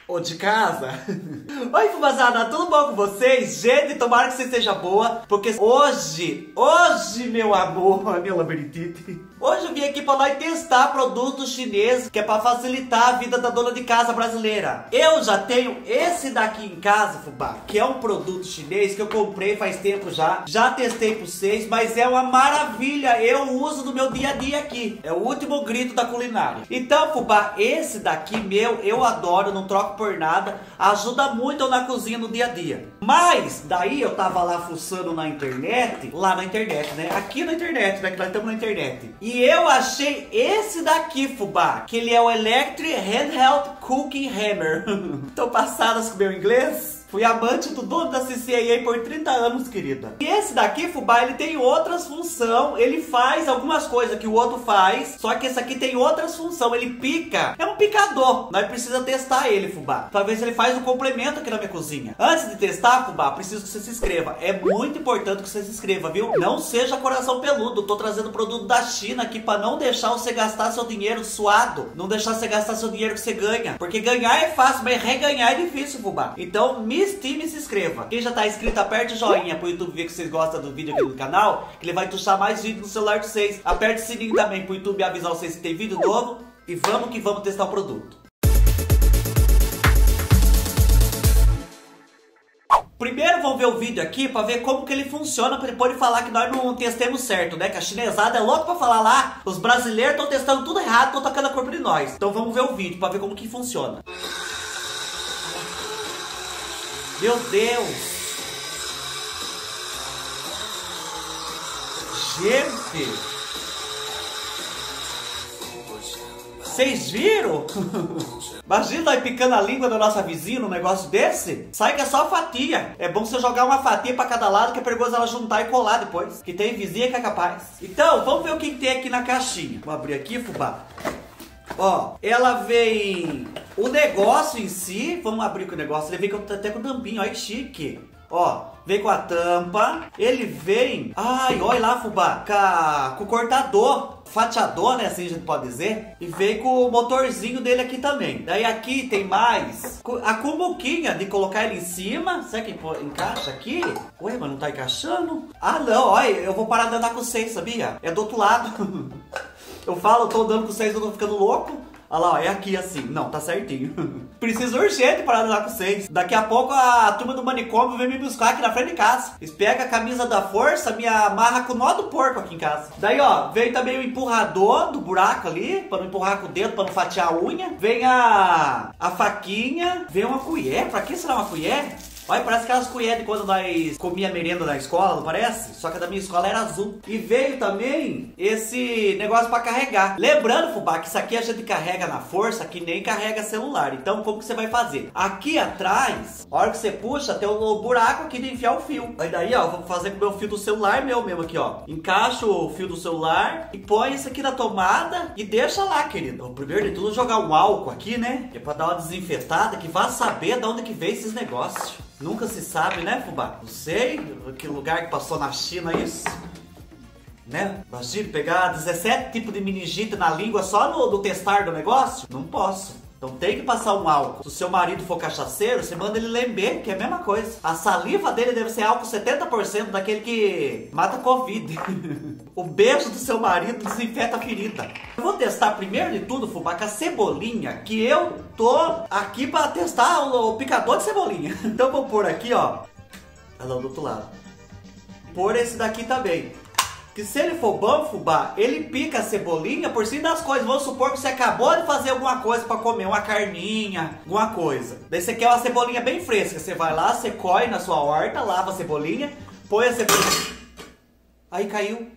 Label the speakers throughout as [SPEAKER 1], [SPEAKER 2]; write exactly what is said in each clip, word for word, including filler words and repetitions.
[SPEAKER 1] ou de casa. Oi, fubazada, tudo bom com vocês? Gente, tomara que você esteja boa, porque hoje, hoje, meu amor, a minha labirintite, hoje eu vim aqui pra nós testar produtos chineses, que é pra facilitar a vida da dona de casa brasileira. Eu já tenho esse daqui em casa, fubá, que é um produto chinês que eu comprei faz tempo já, já testei pra vocês, mas é uma maravilha, eu uso no meu dia a dia aqui, é o último grito da culinária. Então, fubá, esse daqui meu, eu adoro, não troco por nada, ajuda muito na cozinha no dia a dia. Mas daí eu tava lá fuçando na internet, lá na internet, né? Aqui na internet, né? Que nós estamos na internet. E eu achei esse daqui, fubá, que ele é o Electric Handheld Cooking Hammer. Tô passadas com o meu inglês? Fui amante do dono da C C A A por trinta anos, querida. E esse daqui, fubá, ele tem outras funções. Ele faz algumas coisas que o outro faz. Só que esse aqui tem outras funções. Ele pica. É um picador. Nós precisamos testar ele, fubá, pra ver se ele faz um complemento aqui na minha cozinha. Antes de testar, fubá, preciso que você se inscreva. É muito importante que você se inscreva, viu? Não seja coração peludo. Tô trazendo produto da China aqui pra não deixar você gastar seu dinheiro suado. Não deixar você gastar seu dinheiro que você ganha. Porque ganhar é fácil, mas reganhar é difícil, fubá. Então, me estime e se inscreva. Quem já tá inscrito, aperte o joinha pro YouTube ver que vocês gostam do vídeo aqui no canal, que ele vai tuchar mais vídeo no celular de vocês. Aperte o sininho também pro YouTube avisar vocês que tem vídeo novo. E vamos que vamos testar o produto. Primeiro vamos ver o vídeo aqui pra ver como que ele funciona, pra depois de falar que nós não testemos certo, né? Que a chinesada é louca pra falar lá, os brasileiros estão testando tudo errado, estão tocando a culpa de nós. Então vamos ver o vídeo pra ver como que funciona. Meu Deus! Gente! Vocês viram? Imagina nós picando a língua da nossa vizinha num negócio desse. Sai que é só fatia. É bom você jogar uma fatia pra cada lado, que é perigoso ela juntar e colar depois. Que tem vizinha que é capaz. Então, vamos ver o que tem aqui na caixinha. Vou abrir aqui, fubá. Ó, ela vem... O negócio em si, vamos abrir com o negócio, ele vem com, até com tampinha, olha que chique. Ó, vem com a tampa, ele vem... Ai, olha lá, fubá, com, a, com o cortador, fatiador, né, assim a gente pode dizer. E vem com o motorzinho dele aqui também. Daí aqui tem mais a cumbuquinha de colocar ele em cima. Será que encaixa aqui? Ué, mas não tá encaixando? Ah, não, olha, eu vou parar de andar com vocês, sabia? É do outro lado. Eu falo, eu tô andando com vocês, eu tô ficando louco. Olha lá, ó, é aqui assim. Não, tá certinho. Preciso urgente parar de andar com vocês. Daqui a pouco a turma do manicômio vem me buscar aqui na frente de casa. Eles pegam a camisa da força, me amarra com o nó do porco aqui em casa. Daí, ó, vem também o empurrador do buraco ali, pra não empurrar com o dedo, pra não fatiar a unha. Vem a, a faquinha. Vem uma colher. Pra que será uma colher? Olha, parece aquelas colheres de quando nós comia merenda na escola, não parece? Só que a da minha escola era azul. E veio também esse negócio pra carregar. Lembrando, fubá, que isso aqui a gente carrega na força, que nem carrega celular. Então, como que você vai fazer? Aqui atrás, a hora que você puxa, tem o buraco aqui de enfiar o fio. Aí daí, ó, vou fazer com o meu fio do celular meu mesmo aqui, ó. Encaixo o fio do celular e põe isso aqui na tomada e deixa lá, querido. O primeiro de tudo, jogar um álcool aqui, né? Que é pra dar uma desinfetada, que vá saber de onde que veio esses negócios. Nunca se sabe, né, fubá? Não sei que lugar que passou na China isso. Né? Imagina pegar dezessete tipos de meningite na língua só no, no testar do negócio? Não posso. Então tem que passar um álcool. Se o seu marido for cachaceiro, você manda ele lember, que é a mesma coisa. A saliva dele deve ser álcool setenta por cento daquele que mata Covid. O beijo do seu marido desinfeta a ferida. Eu vou testar primeiro de tudo, fubá, com a cebolinha, que eu tô aqui pra testar o, o picador de cebolinha. Então vou pôr aqui, ó. Olha lá do outro lado. Pôr esse daqui também. Que se ele for bom, fubá, ele pica a cebolinha por cima das coisas. Vamos supor que você acabou de fazer alguma coisa pra comer, uma carninha, alguma coisa. Daí você quer uma cebolinha bem fresca. Você vai lá, você coe na sua horta, lava a cebolinha, põe a cebolinha. Aí caiu.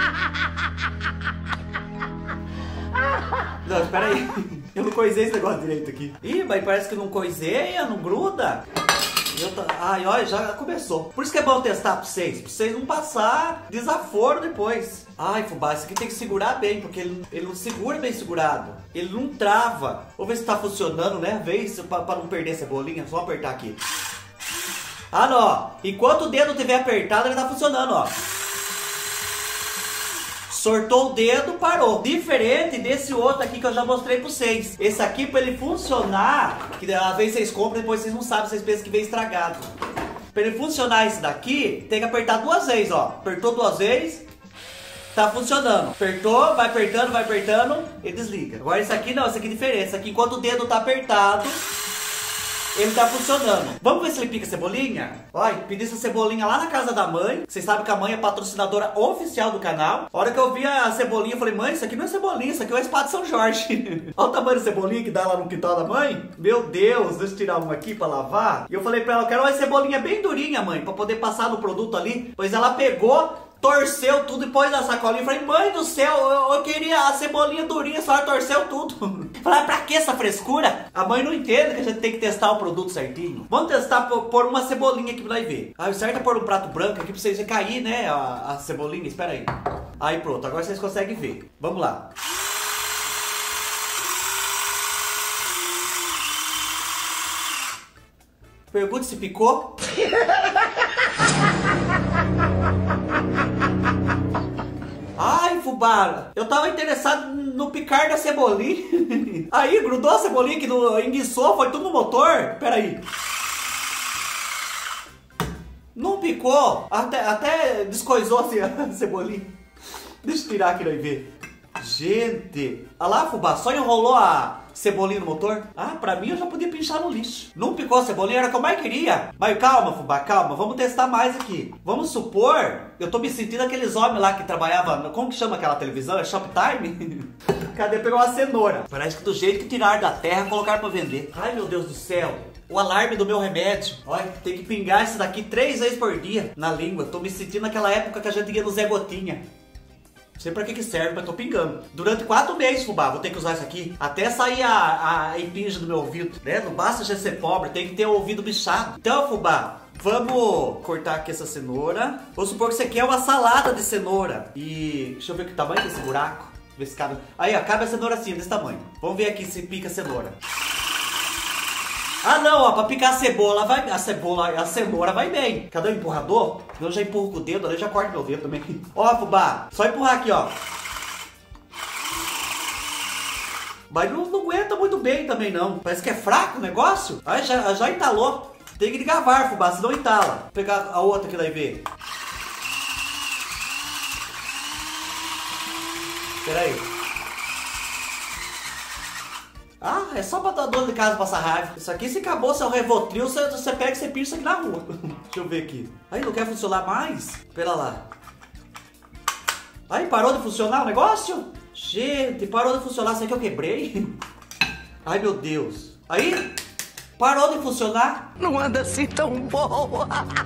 [SPEAKER 1] Não, espera aí. Eu não coisei esse negócio direito aqui. Ih, mas parece que não coiseia, não gruda. Eu tô... Ai, olha, já começou. Por isso que é bom testar pra vocês. Pra vocês não passar desaforo depois. Ai, fubá, isso aqui tem que segurar bem, porque ele, ele não segura bem segurado. Ele não trava. Vamos ver se tá funcionando, né? Vê isso pra, pra não perder a cebolinha. Só apertar aqui. Ah, não, ó. Enquanto o dedo estiver apertado, ele tá funcionando, ó. sortou o dedo, parou. Diferente desse outro aqui que eu já mostrei pra vocês. Esse aqui, pra ele funcionar, que às vezes vocês compram, depois vocês não sabem, vocês pensam que vem estragado. Pra ele funcionar esse daqui, tem que apertar duas vezes, ó. Apertou duas vezes, tá funcionando. Apertou, vai apertando, vai apertando e desliga. Agora esse aqui não, esse aqui é diferente. Esse aqui, enquanto o dedo tá apertado, ele tá funcionando. Vamos ver se ele pica cebolinha? Olha, pedi essa cebolinha lá na casa da mãe. Vocês sabem que a mãe é patrocinadora oficial do canal. A hora que eu vi a cebolinha, eu falei, mãe, isso aqui não é cebolinha, isso aqui é uma espada de São Jorge. Olha o tamanho da cebolinha que dá lá no quintal da mãe. Meu Deus, deixa eu tirar uma aqui pra lavar. E eu falei pra ela, eu quero uma cebolinha bem durinha, mãe, pra poder passar no produto ali. Pois ela pegou, torceu tudo e pôs na sacolinha. Eu falei, mãe do céu, eu, eu queria a cebolinha durinha, a senhora torceu tudo. Falei, pra que essa frescura? A mãe não entende que a gente tem que testar o produto certinho. Vamos testar por, por uma cebolinha aqui pra nós ver. Ah, o certo é pôr um prato branco aqui pra vocês cair, né, a, a cebolinha. Espera aí. Aí pronto, agora vocês conseguem ver. Vamos lá. Pergunta se picou. Ai, fubá, eu tava interessado no picar da cebolinha. Aí, grudou a cebolinha que no, enguiçou, foi tudo no motor. Pera aí. Não picou. Até, até descoisou assim a cebolinha. Deixa eu tirar aqui pra ver. Gente, olha lá, fubá, só enrolou a cebolinha no motor. Ah, pra mim eu já podia pinchar no lixo. Não picou a cebolinha, era o que eu mais queria. Mas calma, fubá, calma, vamos testar mais aqui. Vamos supor, eu tô me sentindo aqueles homens lá que trabalhavam, como que chama aquela televisão? É Shoptime? Cadê? Pegou uma cenoura. Parece que do jeito que tiraram da terra, colocaram pra vender. Ai, meu Deus do céu. O alarme do meu remédio. Olha, tem que pingar esse daqui três vezes por dia na língua. Tô me sentindo naquela época que a gente ia no Zé Gotinha. Não sei pra que que serve, mas tô pingando. Durante quatro meses, fubá, vou ter que usar isso aqui. Até sair a, a empinja do meu ouvido, né? Não basta já ser pobre, tem que ter o ouvido bichado. Então, fubá, vamos cortar aqui essa cenoura. Vou supor que isso aqui é uma salada de cenoura. E deixa eu ver que tamanho desse buraco. Ver se cabe. Aí, ó, cabe a cenoura assim, desse tamanho. Vamos ver aqui se pica a cenoura. Ah não, ó, pra picar a cebola vai, a cebola, a cenoura vai bem. Cadê o empurrador? Eu já empurro com o dedo, ali já corto meu dedo também. Ó, fubá, só empurrar aqui, ó. Mas não, não aguenta muito bem também não. Parece que é fraco o negócio. Aí já, já entalou. Tem que ligar VAR, fubá, senão entala. Vou pegar a outra aqui daí ver. Pera aí. Ah, é só pra dar dor de casa, passar raiva. Isso aqui, se acabou seu Revotril, você, você pega e você pinça aqui na rua. Deixa eu ver aqui. Aí, não quer funcionar mais? Pera lá. Aí, parou de funcionar o negócio? Gente, parou de funcionar. Será que eu quebrei? Ai, meu Deus. Aí, parou de funcionar.
[SPEAKER 2] Não anda assim tão boa.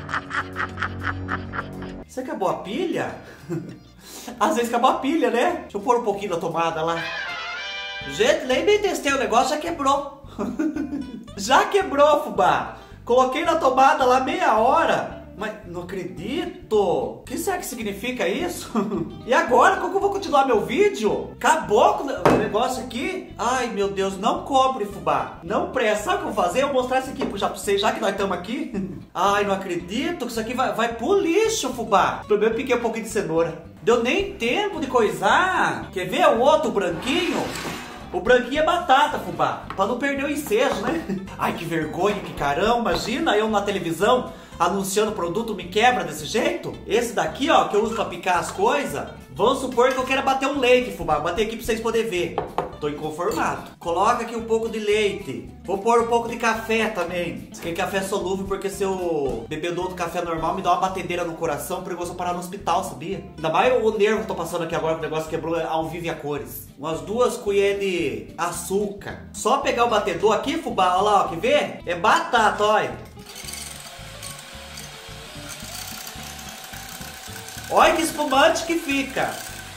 [SPEAKER 1] Você acabou a pilha? Às vezes acabou a pilha, né? Deixa eu pôr um pouquinho da tomada lá. Gente, nem bem testei o negócio, já quebrou. Já quebrou, fubá. Coloquei na tomada lá meia hora. Mas não acredito. O que será que significa isso? E agora, como que eu vou continuar meu vídeo? Acabou com o negócio aqui? Ai, meu Deus, não cobre, fubá. Não presta. Sabe o que eu vou fazer? Eu vou mostrar isso aqui já pra vocês, já que nós estamos aqui. Ai, não acredito que isso aqui vai, vai pro lixo, fubá. O problema é que eu piquei um pouquinho de cenoura. Deu nem tempo de coisar. Quer ver o outro branquinho? O branquinho é batata, fubá, pra não perder o ensejo, né? Ai, que vergonha, que caramba. Imagina eu na televisão anunciando produto, me quebra desse jeito. Esse daqui, ó, que eu uso pra picar as coisas. Vamos supor que eu quero bater um leite, fubá. Bater aqui pra vocês poderem ver. Tô inconformado. Coloca aqui um pouco de leite. Vou pôr um pouco de café também. Isso aqui é café solúvel, porque se eu beber do outro café normal, me dá uma batedeira no coração, perigoso eu parar no hospital, sabia? Ainda mais o nervo que eu tô passando aqui agora, que o negócio quebrou ao vivo e a cores. Umas duas colheres de açúcar. Só pegar o batedor aqui, fubá, olha lá, ó, quer ver? É batata, olha. Olha que espumante que fica.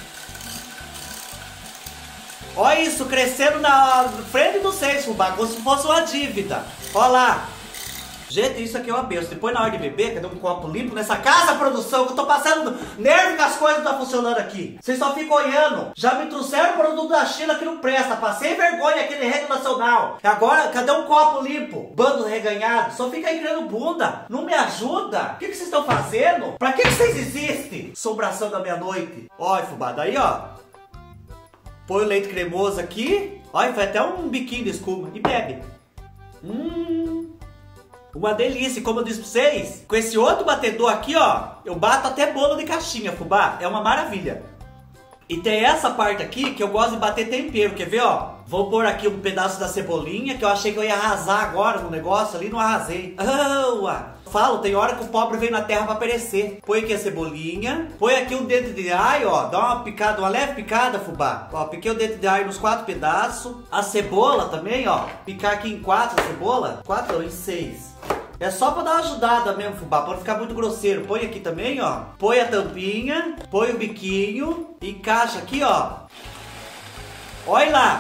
[SPEAKER 1] Olha isso, crescendo na frente do vocês, fubá, como se fosse uma dívida. Olha lá. Gente, isso aqui é uma benção. Depois na hora de beber, cadê um copo limpo nessa casa, produção? Que eu tô passando nervo que as coisas não tá funcionando aqui. Vocês só ficam olhando. Já me trouxeram produto da China que não presta. Passei vergonha aqui na rede nacional. Agora, cadê um copo limpo? Bando reganhado. Só fica aí criando bunda. Não me ajuda. O que, que vocês estão fazendo? Pra que, que vocês existem? Sombração da meia-noite. Olha, fubada, aí, ó. Põe o leite cremoso aqui. Olha, foi até um biquinho de escuma. E bebe. Hum... Uma delícia, como eu disse pra vocês, com esse outro batedor aqui, ó, eu bato até bolo de caixinha, fubá. É uma maravilha. E tem essa parte aqui que eu gosto de bater tempero, quer ver, ó? Vou pôr aqui um pedaço da cebolinha, que eu achei que eu ia arrasar agora no negócio ali, não arrasei. Oh, falo, tem hora que o pobre veio na terra pra perecer. Põe aqui a cebolinha, põe aqui um dente de alho, ó, dá uma picada, uma leve picada, fubá. Ó, piquei o dente de alho nos quatro pedaços. A cebola também, ó, picar aqui em quatro a cebola, quatro ou em seis. É só pra dar uma ajudada mesmo, fubá, pra não ficar muito grosseiro. Põe aqui também, ó. Põe a tampinha, põe o biquinho, encaixa aqui, ó. Olha lá.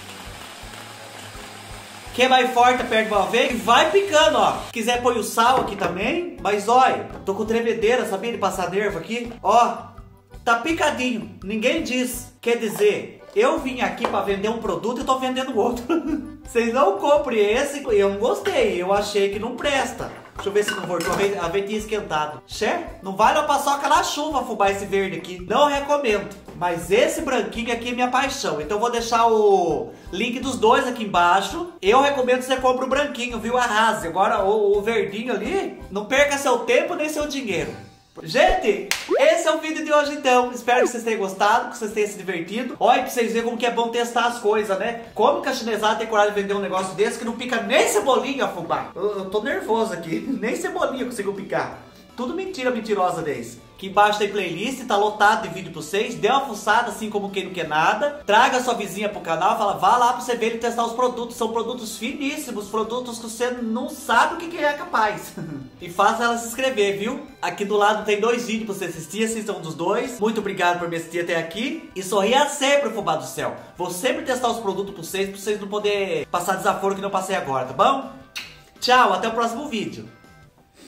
[SPEAKER 1] Quem mais forte perde uma vez e vai picando, ó. Se quiser põe o sal aqui também. Mas olha, tô com tremedeira, sabia, de passar nervo aqui. Ó, tá picadinho, ninguém diz. Quer dizer, eu vim aqui pra vender um produto e tô vendendo outro. Vocês não comprem esse, eu não gostei, eu achei que não presta. Deixa eu ver se não voltou, a ventinha esquentado. Che, não vale a paçoca na chuva, fubá, esse verde aqui. Não recomendo. Mas esse branquinho aqui é minha paixão. Então eu vou deixar o link dos dois aqui embaixo. Eu recomendo que você compre o branquinho, viu? Arrase. Agora o, o verdinho ali, não perca seu tempo nem seu dinheiro. Gente, esse é o vídeo de hoje então. Espero que vocês tenham gostado, que vocês tenham se divertido. Olha pra vocês verem como que é bom testar as coisas, né? Como que a chinesada tem coragem de vender um negócio desse que não pica nem cebolinha, fubá? Eu, eu tô nervoso aqui. Nem cebolinha conseguiu picar. Tudo mentira mentirosa desse. Aqui embaixo tem playlist, tá lotado de vídeo pra vocês. Dê uma fuçada assim como quem não quer nada. Traga sua vizinha pro canal e fala, vá lá pra você ver e testar os produtos. São produtos finíssimos, produtos que você não sabe o que, que é capaz. E faça ela se inscrever, viu? Aqui do lado tem dois vídeos pra você assistir, assistam um dos dois. Muito obrigado por me assistir até aqui. E sorria sempre, fubá do céu. Vou sempre testar os produtos pra vocês, pra vocês não poderem passar desaforo que não passei agora, tá bom? Tchau, até o próximo vídeo.